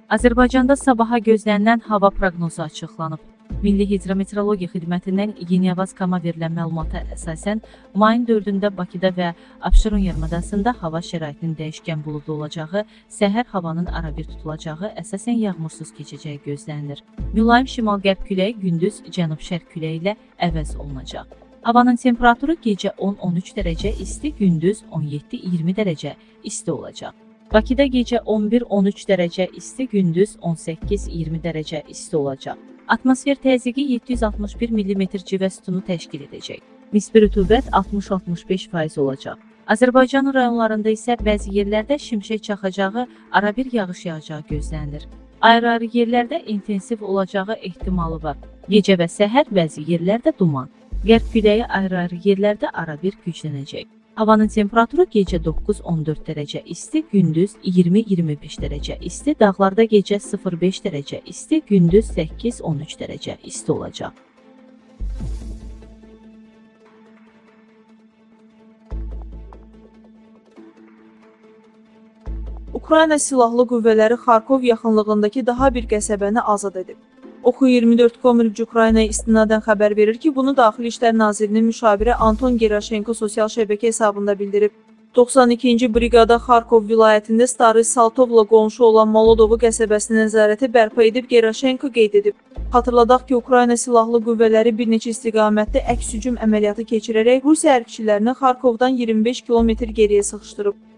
Azərbaycanda sabaha gözlənilən hava proqnozu açıqlanıb. Milli Hidrometeorologiya Xidmətindən Yeni Avazkama verilən məlumata əsasən, mayın 4-də Bakıda və Abşeron yarımadasında hava şəraitinin dəyişkən buludlu olacağı, səhər havanın arabir tutulacağı, əsasən yağmursuz keçəcəyi gözlənilir. Mülayim şimal-qərb küləyi gündüz cənub-şərq küləyi ilə əvəz olunacaq. Havanın temperaturu gecə 10-13 dərəcə isti, gündüz 17-20 dərəcə isti olacaq. Bakıda gecə 11-13 dərəcə isti, gündüz 18-20 dərəcə isti olacaq. Atmosfer təzyiqi 761 mm civə sütunu təşkil edəcək. Nisbi rütubət 60-65% olacaq. Azərbaycanın rayonlarında isə bəzi yerlərdə şimşək çaxacağı, arabir yağış yağacağı gözlənilir. Ayrı-ayrı yerlərdə intensiv olacağı ehtimalı var. Gecə və səhər bəzi yerlərdə duman. Qərb küləyi ayrı-ayrı yerlərdə arabir güclənəcək. Havanın temperaturu gecə 9-14 dərəcə isti, gündüz 20-25 dərəcə isti, dağlarda gecə 0-5 dərəcə isti, gündüz 8-13 dərəcə isti olacaq. Ukrayna Silahlı Qüvvələri Xarkov yaxınlığındakı daha bir qəsəbəni azad edib. Oxu24.com Ukraynaya istinadən xəbər verir ki, bunu Daxili İşlər Nazirinin müşaviri Anton Gerashenko sosial şəbəkə hesabında bildirib. 92-ci briqada Xarkov vilayətində Stary Saltovla qonşu olan Molodovu qəsəbəsini nəzarəti bərpa edib Gerashenko qeyd edib. Xatırladaq ki, Ukrayna Silahlı Qüvvələri bir neçə istiqamətdə əks hücum əməliyyatı keçirərək Rusiya hərbçilərini Xarkovdan 25 km geriyə sıxışdırıb.